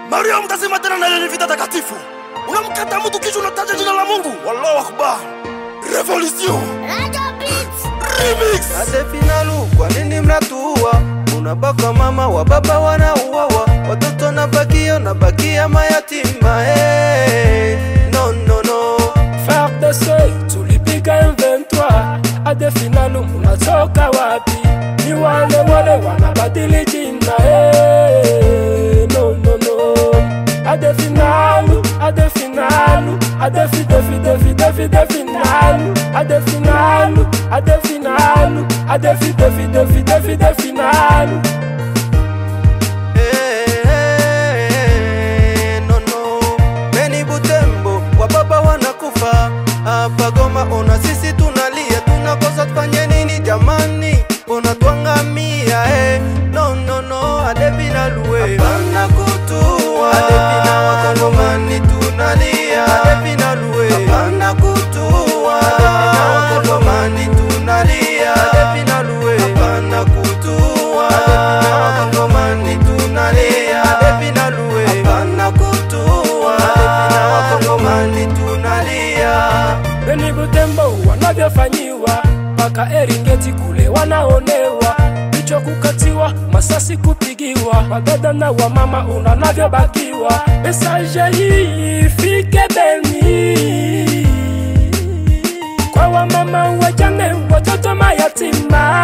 Maria mtazima tena na ile vita takatifu. Unamkata mtu kisha unataja jina la Mungu. Wallahu akbar. Revolution. Radio Beats. Remix. Ade finalu, kwa nini mnatuua? Unabaka mama wa baba wanauawa. Watoto nabakia mayatima. No no no. FARDC tulipiga M23. Ade finalu unatoka wapi? Ni wale wanabadili jina. No no no. Ade finalu, ade finalu, ade finalu, ade finalu, ade finalu, ade finalu. No no. Beni Butembo, wababa wanakufa. Hapa Goma ona sisi tunalia, tunakosa tufanye nini jamani? Ona tuangamia No no no, ade finalu hapana kutua. Ade finalu wakongomani tunalia. Ade finalu hapana kutua. Ade finalu wakongomani tunalia. Ade finalu hapana kutua. Ade finalu wakongomani tunalia. Ade finalu hapana kutua. Ade finalu wakongomani tunalia. Beni Butembo wanavyofanyiwa, paka Eringeti kule wanaonewa, bicho kukatiwa, masasi kupigiwa, wadada na wamama unanavyobakiwa. Message hii ifike Beni kwa wamama wajane, watoto mayatima.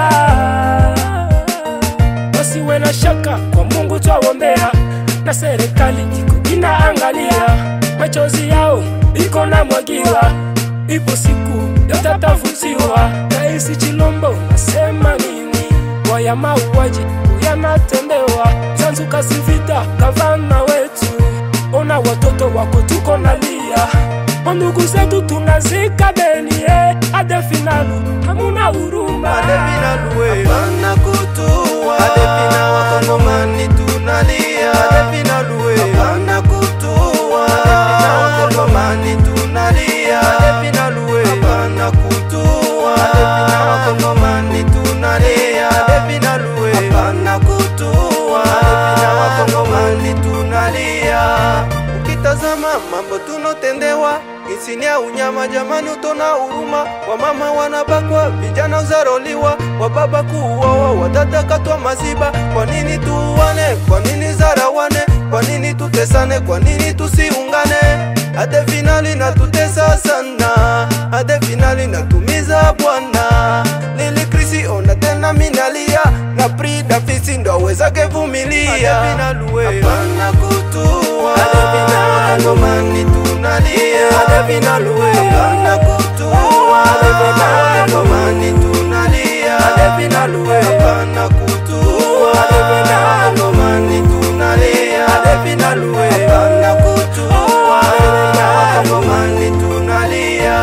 Wasiwe na shaka, kwa Mungu twaombea, na serikali iko inaangalia, machozi yao iko na mwagiwa. Ipo siku yatatafutiwa. Raisi Chilombo nasema nini? Waya mauaji yanatendewa. Zanzu kasivita gavana wetu, ona watoto wako tuko nalia. Ndugu zetu tunazika Beni. Ade finalu hamuna huruma. Ade finalu hapana kutua. Ade finalu wakongomani tunalia. Ade finalu hapana kutua. Ade finalu wakongomani tunalia. Ade finalu hapana kutua. Ade finalu wakongomani tunalia. Ade finalu hapana kutua. Ade finalu wakongomani tunalia. Ukitazama mambo tunotendewa, isini ya unyama jamani, utona huruma. Wamama wanabakwa, vijana uzaroliwa, wababa kuuawa, wadada katwa maziba. Kwa nini tuwane? Kwa nini zarawane? Kwa nini tutesane? Kwa nini tusiungane? Ade finali na tutesa sana. Ade finali na tumiza bwana. Lili krisi ona tena minalia, na Prida fisi ndo aweza kevumilia. Ade finalu hapana kutua. Ade finalu wakongomani tunalia. Ade finalu hapana kutua. Ade finalu wakongomani tunalia. Ade finalu hapana kutua. Ade finalu wakongomani tunalia. Ade finalu hapana kutua. Ade finalu wakongomani tunalia.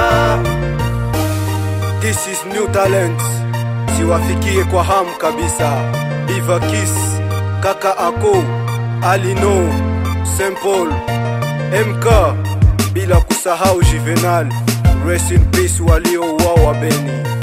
This is New Talent. Siwafikie kwa hamu kabisa. Diva Kiss, Kaka Ako, Alino, Saint Paul, MK, bila kusahau Juvenal. Rest in peace waliouawa Beni.